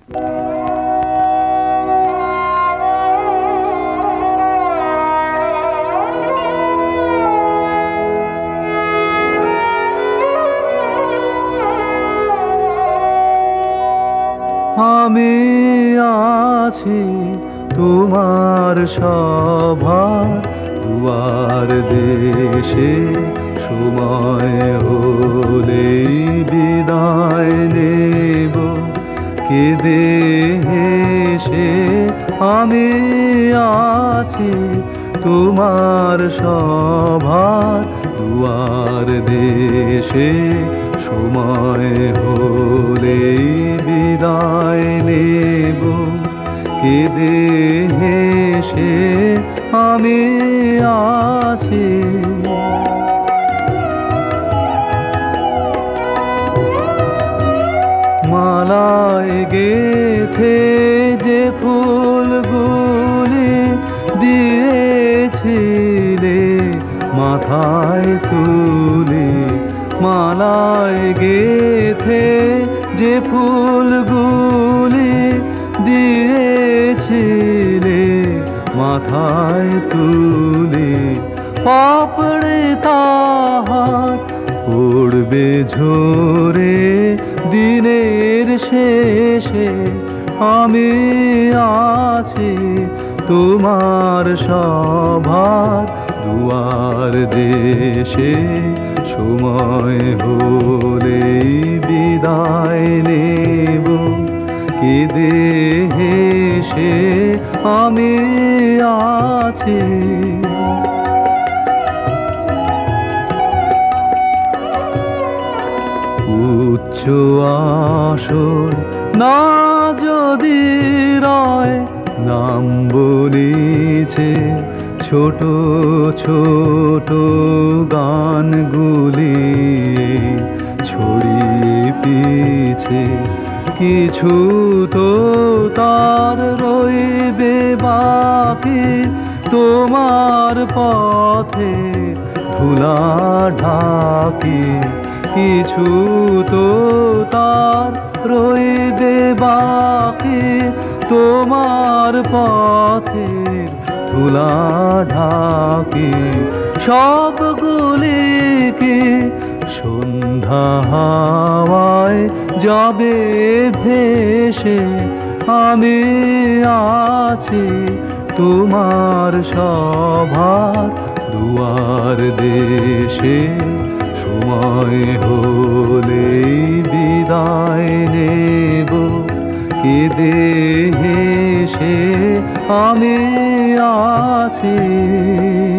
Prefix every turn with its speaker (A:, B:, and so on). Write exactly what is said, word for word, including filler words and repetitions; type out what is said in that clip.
A: আমি আছি তোমার সভার দুয়ার দেশে, সময় হলে বিদায় নেব কেঁদে হেসে। আমি আছি তোমার সভার দুয়ার দেশে, সময় হলে বিদায় নেব কেঁদে হেসে। আমি আছি মালায় গেথে যে ফুলগুলি দিয়েছিলে মাথায় তুলে, মালায় গেথে যে ফুলগুলি দিয়েছিলে মাথায় তুলে। পাপড়ে তাহার পড়বে ঝরে দিনের শেষে। আমি আছি তোমার সভার দুয়ার দেশে, সময় হলে বিদায় নেব কেঁদে হেসে। আমি আছি উচ্চ আসর না যদি রয়, নাম বলিছে ছোট ছোট গানগুলি ছড়িয়ে পিছে। কিছু তো তার রইবে বাকি তোমার পথে ধুলা ঢাকি। কিছু তো তার রইবে বাকি তোমার পথে ধুলা ঢাকি। সবগুলিকে সন্ধ্যা হাওয়ায় যাবে ভেসে। আমি আছি তোমার সভার দুয়ার দেশে, সময় হলে বিদায় নেব কেঁদে হেসে। আমি আছি